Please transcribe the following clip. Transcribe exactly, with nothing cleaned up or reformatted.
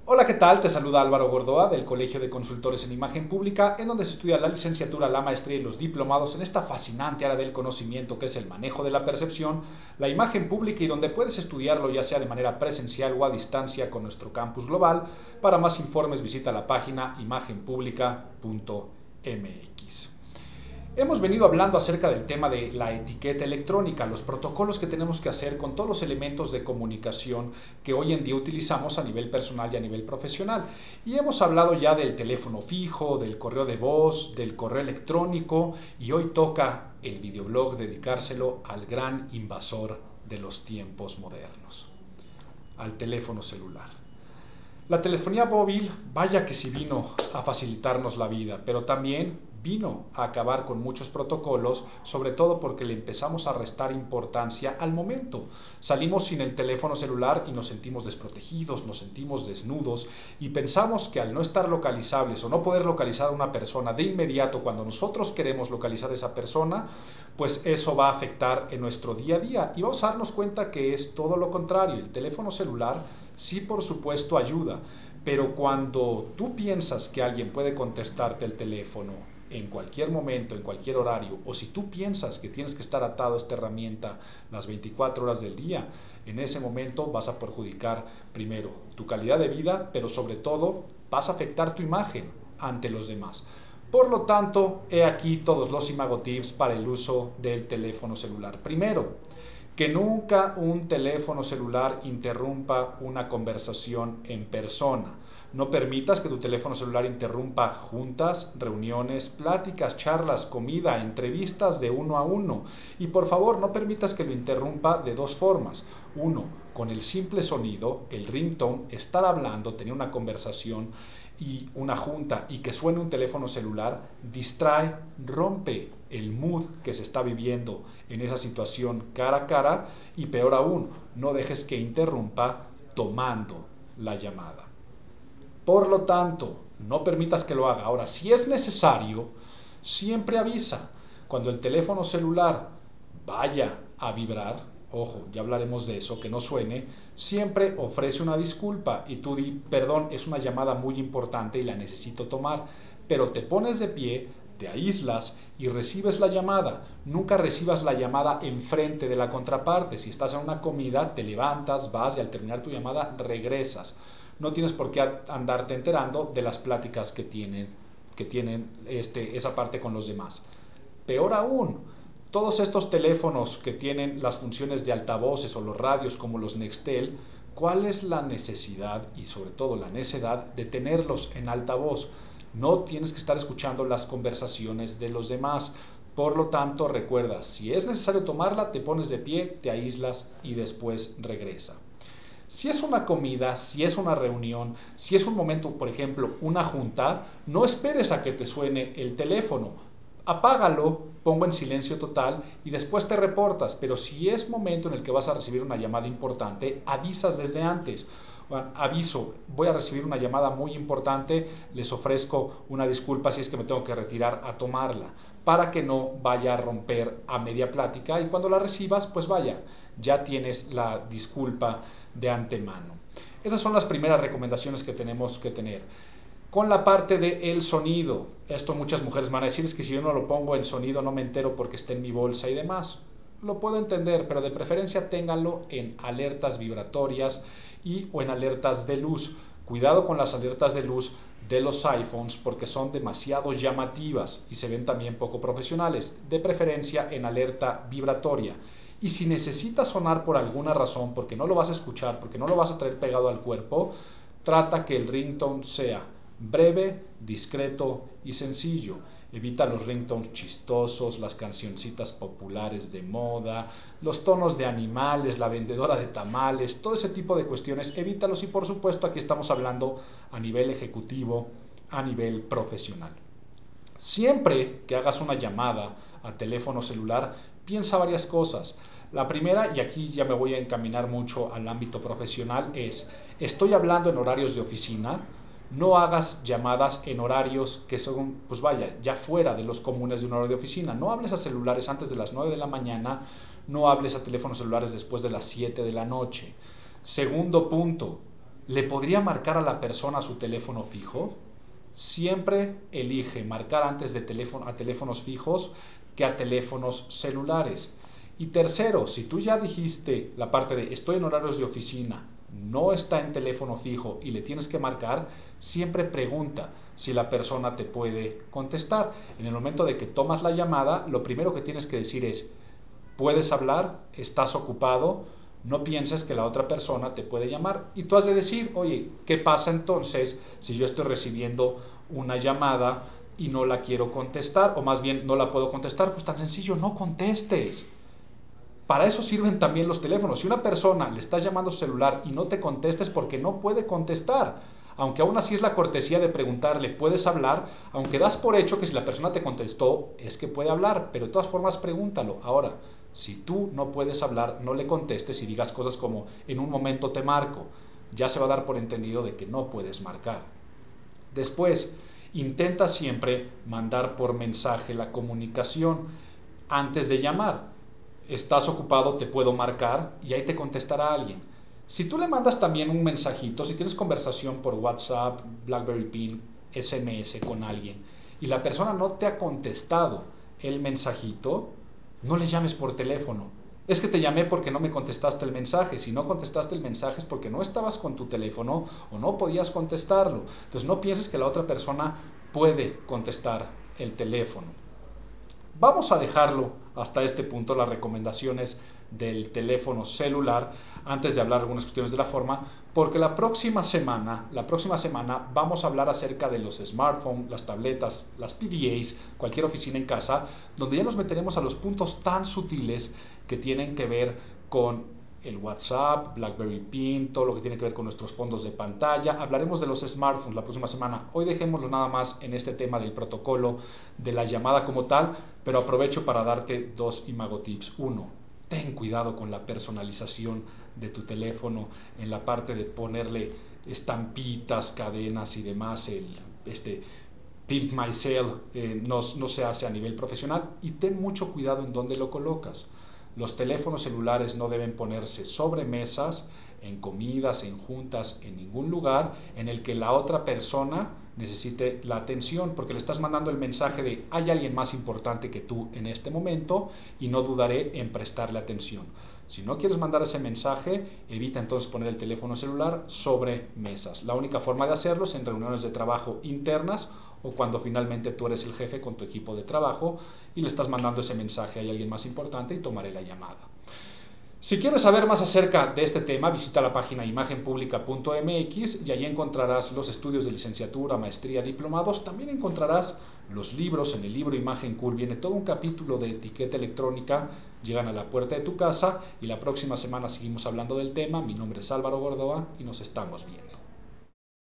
Hola, ¿qué tal? Te saluda Álvaro Gordoa del Colegio de Consultores en Imagen Pública, en donde se estudia la licenciatura, la maestría y los diplomados en esta fascinante área del conocimiento que es el manejo de la percepción, la imagen pública y donde puedes estudiarlo ya sea de manera presencial o a distancia con nuestro campus global. Para más informes visita la página imagen pública punto m x. Hemos venido hablando acerca del tema de la etiqueta electrónica, los protocolos que tenemos que hacer con todos los elementos de comunicación que hoy en día utilizamos a nivel personal y a nivel profesional. Y hemos hablado ya del teléfono fijo, del correo de voz, del correo electrónico, y hoy toca el videoblog dedicárselo al gran invasor de los tiempos modernos, al teléfono celular. La telefonía móvil, vaya que sí vino a facilitarnos la vida, pero también vino a acabar con muchos protocolos, sobre todo porque le empezamos a restar importancia al momento. Salimos sin el teléfono celular y nos sentimos desprotegidos, nos sentimos desnudos y pensamos que al no estar localizables o no poder localizar a una persona de inmediato cuando nosotros queremos localizar a esa persona, pues eso va a afectar en nuestro día a día y vamos a darnos cuenta que es todo lo contrario. El teléfono celular sí, por supuesto, ayuda, pero cuando tú piensas que alguien puede contestarte el teléfono en cualquier momento, en cualquier horario, o si tú piensas que tienes que estar atado a esta herramienta las veinticuatro horas del día, en ese momento vas a perjudicar primero tu calidad de vida, pero sobre todo vas a afectar tu imagen ante los demás. Por lo tanto, he aquí todos los imago tips para el uso del teléfono celular. Primero, que nunca un teléfono celular interrumpa una conversación en persona. No permitas que tu teléfono celular interrumpa juntas, reuniones, pláticas, charlas, comida, entrevistas de uno a uno. Y por favor, no permitas que lo interrumpa de dos formas. Uno, con el simple sonido, el ringtone, estar hablando, tener una conversación y una junta y que suene un teléfono celular, distrae, rompe el mood que se está viviendo en esa situación cara a cara y peor aún, no dejes que interrumpa tomando la llamada. Por lo tanto, no permitas que lo haga. Ahora, si es necesario, siempre avisa. Cuando el teléfono celular vaya a vibrar, ojo, ya hablaremos de eso, que no suene, siempre ofrece una disculpa y tú di, perdón, es una llamada muy importante y la necesito tomar, pero te pones de pie, te aíslas y recibes la llamada. Nunca recibas la llamada enfrente de la contraparte. Si estás en una comida, te levantas, vas y al terminar tu llamada regresas. No tienes por qué andarte enterando de las pláticas que tienen, que tienen este, esa parte con los demás. Peor aún, todos estos teléfonos que tienen las funciones de altavoces o los radios como los Nextel, ¿cuál es la necesidad y sobre todo la necedad de tenerlos en altavoz? No tienes que estar escuchando las conversaciones de los demás. Por lo tanto, recuerda, si es necesario tomarla, te pones de pie, te aíslas y después regresa. Si es una comida, si es una reunión, si es un momento, por ejemplo, una junta, no esperes a que te suene el teléfono. Apágalo, pongo en silencio total y después te reportas. Pero si es momento en el que vas a recibir una llamada importante, avisas desde antes. Bueno, aviso, voy a recibir una llamada muy importante, les ofrezco una disculpa si es que me tengo que retirar a tomarla, para que no vaya a romper a media plática y cuando la recibas, pues vaya, ya tienes la disculpa de antemano. Esas son las primeras recomendaciones que tenemos que tener. Con la parte del sonido, esto muchas mujeres van a decir, es que si yo no lo pongo en sonido no me entero porque está en mi bolsa y demás. Lo puedo entender, pero de preferencia ténganlo en alertas vibratorias y o en alertas de luz. Cuidado con las alertas de luz de los iPhones porque son demasiado llamativas y se ven también poco profesionales. De preferencia en alerta vibratoria. Y si necesitas sonar por alguna razón, porque no lo vas a escuchar, porque no lo vas a traer pegado al cuerpo, trata que el ringtone sea breve, discreto y sencillo. Evita los ringtones chistosos, las cancioncitas populares de moda, los tonos de animales, la vendedora de tamales, todo ese tipo de cuestiones, evítalos y por supuesto aquí estamos hablando a nivel ejecutivo, a nivel profesional. Siempre que hagas una llamada a teléfono celular, piensa varias cosas. La primera, y aquí ya me voy a encaminar mucho al ámbito profesional, es, estoy hablando en horarios de oficina. No hagas llamadas en horarios que son, pues vaya, ya fuera de los comunes de un horario de oficina. No hables a celulares antes de las nueve de la mañana, no hables a teléfonos celulares después de las siete de la noche. Segundo punto, ¿Le podría marcar a la persona a su teléfono fijo? Siempre elige marcar antes de teléfono, a teléfonos fijos que a teléfonos celulares. Y tercero, si tú ya dijiste la parte de estoy en horarios de oficina, no está en teléfono fijo y le tienes que marcar, siempre pregunta si la persona te puede contestar. En el momento de que tomas la llamada, lo primero que tienes que decir es, ¿puedes hablar? ¿Estás ocupado? No pienses que la otra persona te puede llamar. Y tú has de decir, oye, ¿qué pasa entonces si yo estoy recibiendo una llamada y no la quiero contestar? O más bien, no la puedo contestar. Pues tan sencillo, no contestes. Para eso sirven también los teléfonos. Si una persona le está llamando a su celular y no te contestes porque no puede contestar, aunque aún así es la cortesía de preguntarle, ¿puedes hablar? Aunque das por hecho que si la persona te contestó, es que puede hablar, pero de todas formas pregúntalo. Ahora, si tú no puedes hablar, no le contestes y digas cosas como, en un momento te marco. Ya se va a dar por entendido de que no puedes marcar. Después, intenta siempre mandar por mensaje la comunicación antes de llamar. Estás ocupado, te puedo marcar y ahí te contestará alguien. Si tú le mandas también un mensajito, si tienes conversación por WhatsApp, BlackBerry Pin, S M S con alguien y la persona no te ha contestado el mensajito, no le llames por teléfono. Es que te llamé porque no me contestaste el mensaje. Si no contestaste el mensaje es porque no estabas con tu teléfono o no podías contestarlo. Entonces no pienses que la otra persona puede contestar el teléfono. Vamos a dejarlo hasta este punto, las recomendaciones del teléfono celular, antes de hablar algunas cuestiones de la forma, porque la próxima semana, la próxima semana vamos a hablar acerca de los smartphones, las tabletas, las P D As, cualquier oficina en casa, donde ya nos meteremos a los puntos tan sutiles que tienen que ver con el WhatsApp, BlackBerry Pin, todo lo que tiene que ver con nuestros fondos de pantalla. Hablaremos de los smartphones la próxima semana. Hoy dejémoslo nada más en este tema del protocolo de la llamada como tal, pero aprovecho para darte dos Imago tips. Uno, ten cuidado con la personalización de tu teléfono en la parte de ponerle estampitas, cadenas y demás. El, este Pimp My Cell eh, no, no se hace a nivel profesional y ten mucho cuidado en dónde lo colocas. Los teléfonos celulares no deben ponerse sobre mesas, en comidas, en juntas, en ningún lugar en el que la otra persona necesite la atención, porque le estás mandando el mensaje de hay alguien más importante que tú en este momento y no dudaré en prestarle atención. Si no quieres mandar ese mensaje, evita entonces poner el teléfono celular sobre mesas. La única forma de hacerlo es en reuniones de trabajo internas o cuando finalmente tú eres el jefe con tu equipo de trabajo y le estás mandando ese mensaje a alguien más importante y tomaré la llamada. Si quieres saber más acerca de este tema, visita la página imagen pública punto m x y allí encontrarás los estudios de licenciatura, maestría, diplomados. También encontrarás los libros. En el libro Imagen Cool viene todo un capítulo de etiqueta electrónica. Llegan a la puerta de tu casa y la próxima semana seguimos hablando del tema. Mi nombre es Álvaro Gordoa y nos estamos viendo.